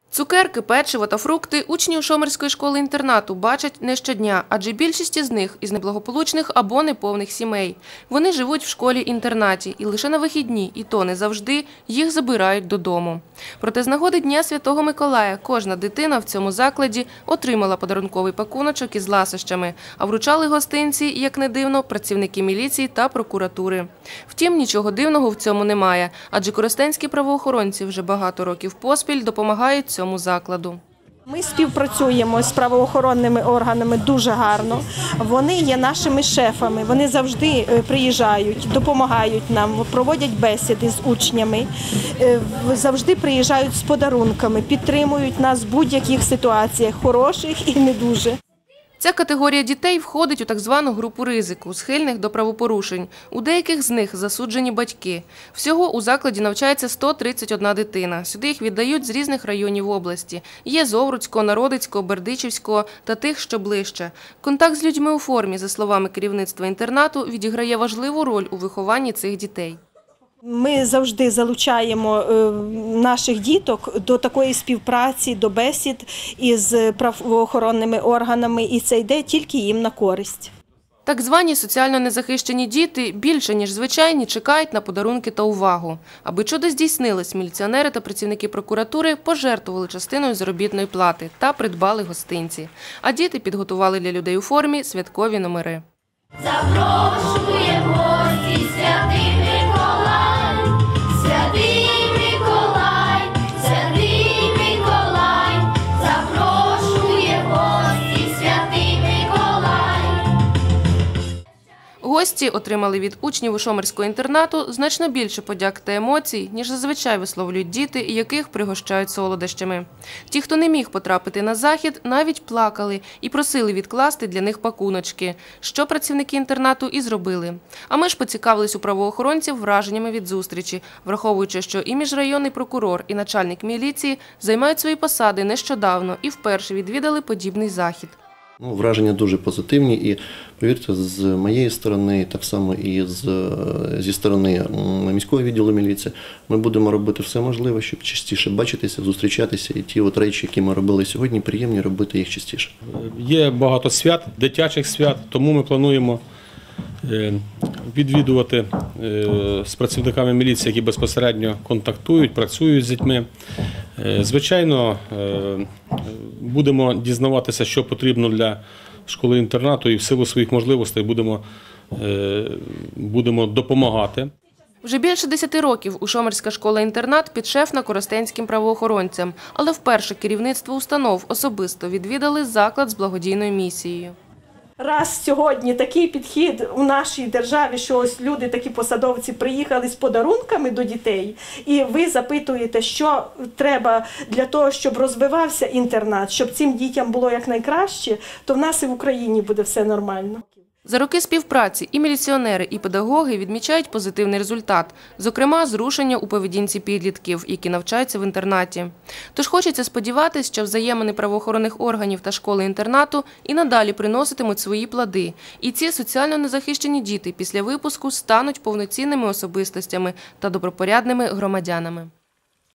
Цукерки, печиво та фрукти учні Ушомирської школи-інтернату бачать не щодня, адже більшість із них із неблагополучних або неповних сімей. Вони живуть в школі-інтернаті і лише на вихідні, і то не завжди, їх забирають додому. Проте з нагоди Дня Святого Миколая кожна дитина в цьому закладі отримала подарунковий пакуночок із ласощами, а вручали гостинці, як не дивно, працівники міліції та прокуратури. Втім, нічого дивного в цьому немає, адже коростенські правоохоронці вже багато років поспіль допомагають цьому закладу. Ми співпрацюємо з правоохоронними органами дуже гарно. Вони є нашими шефами, вони завжди приїжджають, допомагають нам, проводять бесіди з учнями, завжди приїжджають з подарунками, підтримують нас в будь-яких ситуаціях, хороших і не дуже. Ця категорія дітей входить у так звану групу ризику, схильних до правопорушень. У деяких з них засуджені батьки. Всього у закладі навчається 131 дитина. Сюди їх віддають з різних районів області. Є з Овруцького, Народицького, Бердичівського та тих, що ближче. Контакт з людьми у формі, за словами керівництва інтернату, відіграє важливу роль у вихованні цих дітей. Ми завжди залучаємо наших діток до такої співпраці, до бесід із правоохоронними органами, і це йде тільки їм на користь. Так звані соціально незахищені діти більше, ніж звичайні, чекають на подарунки та увагу. Аби чудо здійснилось, міліціонери та працівники прокуратури пожертвували частиною заробітної плати та придбали гостинці. А діти підготували для людей у формі святкові номери. Запрошує в гості святий Миколай, святий Миколай, святий Миколай, запрошує в гості святий Миколай. Гості отримали від учнів Ушомирського інтернату значно більше подяк та емоцій, ніж зазвичай висловлюють діти, яких пригощають солодощами. Ті, хто не міг потрапити на захід, навіть плакали і просили відкласти для них пакуночки, що працівники інтернату і зробили. А ми ж поцікавились у правоохоронців враженнями від зустрічі, враховуючи, що і міжрайонний прокурор, і начальник міліції займають свої посади нещодавно і вперше відвідали подібний захід. Враження дуже позитивні і, повірте, з моєї сторони, так само і зі сторони міського відділу міліції, ми будемо робити все можливе, щоб частіше бачитися, зустрічатися, і ті речі, які ми робили сьогодні, приємні робити їх частіше. Є багато свят, дитячих свят, тому ми плануємо відвідувати з працівниками міліції, які безпосередньо контактують, працюють з дітьми. Звичайно, будемо дізнаватися, що потрібно для школи-інтернату, і в силу своїх можливостей будемо допомагати. Вже більше 10 років Ушомирська школа-інтернат підшефна коростенським правоохоронцям, але вперше керівництво установ особисто відвідали заклад з благодійною місією. Раз сьогодні такий підхід у нашій державі, що ось люди, такі посадовці, приїхали з подарунками до дітей, і ви запитуєте, що треба для того, щоб розвивався інтернат, щоб цим дітям було якнайкраще, то в нас і в Україні буде все нормально. За роки співпраці і міліціонери, і педагоги відмічають позитивний результат, зокрема, зрушення у поведінці підлітків, які навчаються в інтернаті. Тож хочеться сподіватися, що взаємини правоохоронних органів та школи-інтернату і надалі приноситимуть свої плоди. І ці соціально незахищені діти після випуску стануть повноцінними особистостями та добропорядними громадянами.